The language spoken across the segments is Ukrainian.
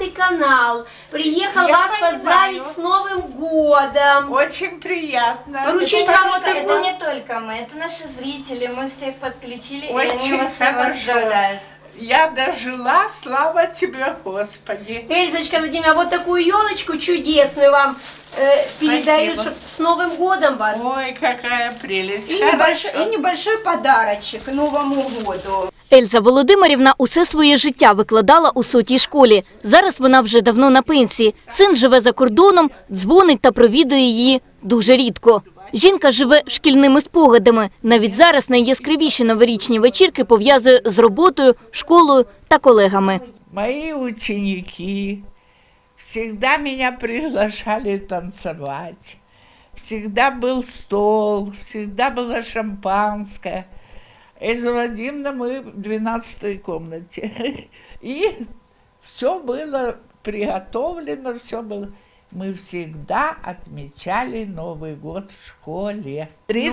Пятый канал приехал вас поздравить с Новым годом. Очень приятно. Поручить вам Это не только мы, это наши зрители, мы всех подключили, и они Очень вас поздравляют. Я дожила, слава тебе, Господи. Эльзочка Владимировна, вот такую елочку чудесную вам передают, чтоб с Новым годом вас. Ой, какая прелесть. И небольшой подарочек к Новому году. Ельза Володимирівна усе своє життя викладала у сотій школі. Зараз вона вже давно на пенсії. Син живе за кордоном, дзвонить та провідує її дуже рідко. Жінка живе шкільними спогадами. Навіть зараз найяскравіші новорічні вечірки пов'язує з роботою, школою та колегами. Мои ученики всегда меня приглашали танцевать. Всегда был стол, всегда было шампанское. Эльза Владимировна, мы в 12-й комнате. И все было приготовлено, все было. Мы всегда отмечали Новый год в школе.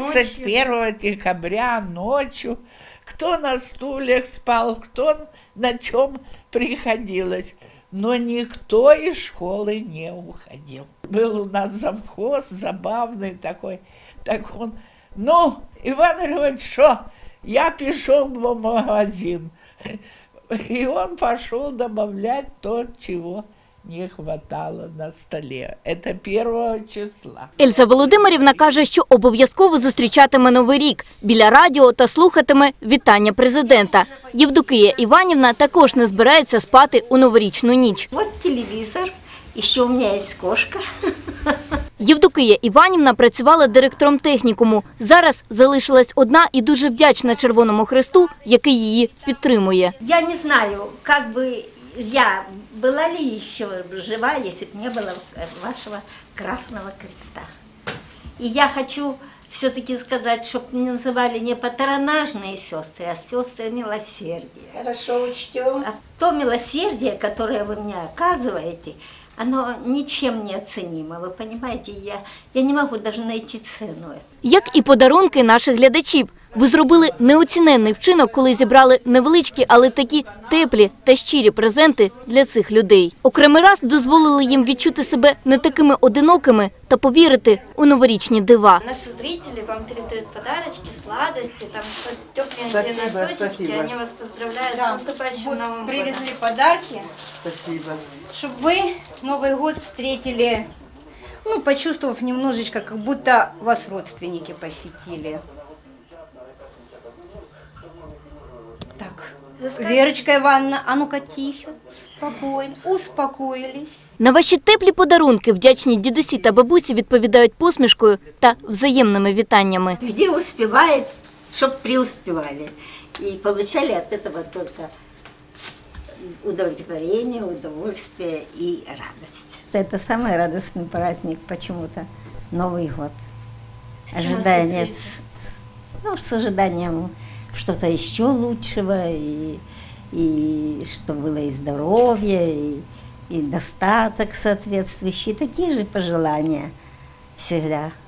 31 декабря ночью. Кто на стульях спал, кто на чем приходилось. Но никто из школы не уходил. Был у нас завхоз забавный такой. Так он, ну, Иван Григорьевич, что? Я пошел в магазин. И он пошел добавлять то, чего не хватало на столі. Це 1 числа. Ельза Володимирівна каже, що обов'язково зустрічатиме Новий рік біля радіо та слухатиме вітання президента. Євдокія Іванівна також не збирається спати у новорічну ніч. Вот телевізор, і ще у мене є кошка. Євдокія Іванівна працювала директором технікуму. Зараз залишилась одна і дуже вдячна Червоному Хресту, який її підтримує. Я не знаю, как бы я была ли еще жива, если бы не было вашего Красного Креста. И я хочу все-таки сказать, чтобы не называли не патронажные сестры, а сестры милосердия. Хорошо, учтем. А то милосердие, которое вы мне оказываете, оно ничем не оценимо. Вы понимаете, я не могу даже найти цену. Як і подарунки наших глядачів. Ви зробили неоціненний вчинок, коли зібрали невеличкі, але такі теплі та щирі презенти для цих людей. Окремий раз дозволили їм відчути себе не такими одинокими та повірити у новорічні дива. Наши зрители вам передают подарочки, сладости, там тепленькие носочки, они вас поздравляют с наступающим Новым годом. Привезли подарки. Спасибо. Чтобы вы Новый год встретили, ну, почувствовав немножечко, как будто вас родственники посетили. Так, Верочка Ивановна, а ну-ка тихо, спокойно, успокоились. На ваші теплі подарунки вдячні дідусі та бабусі відповідають посмішкою та взаємними вітаннями. Где успевает, чтоб преуспевали. И получали от этого только удовлетворение, удовольствие и радость. Это самый радостный праздник почему-то, Новый год. Ожидание, ну, с ожиданием что-то еще лучшего, и что было и здоровье, и достаток соответствующий, такие же пожелания всегда.